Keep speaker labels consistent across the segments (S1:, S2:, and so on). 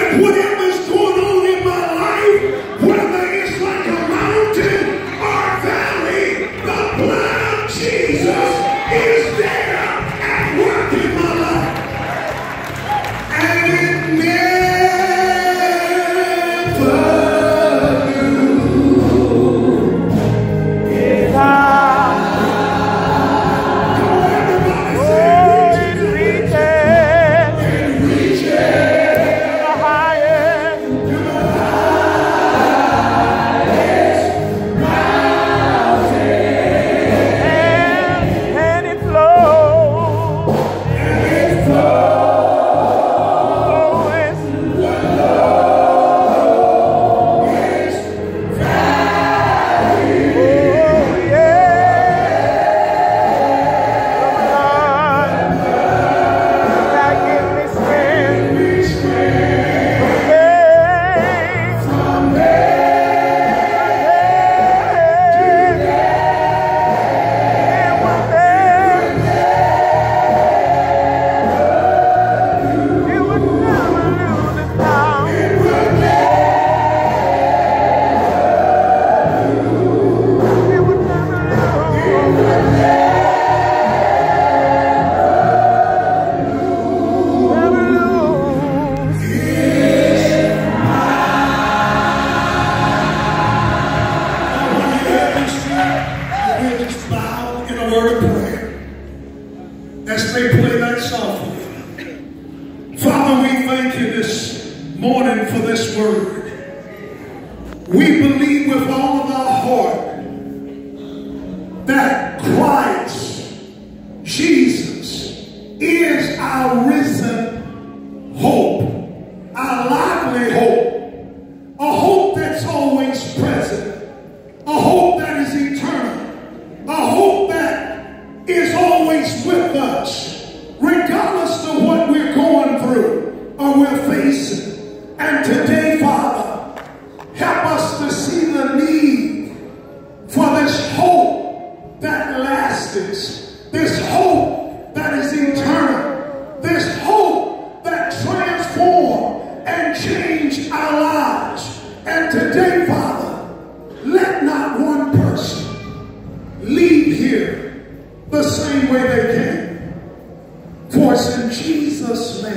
S1: that whatever's going on in my life, whether it's like a mountain or a valley, the blood of Jesus is there at work in my life. And it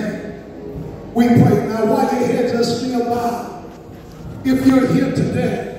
S1: if you're here today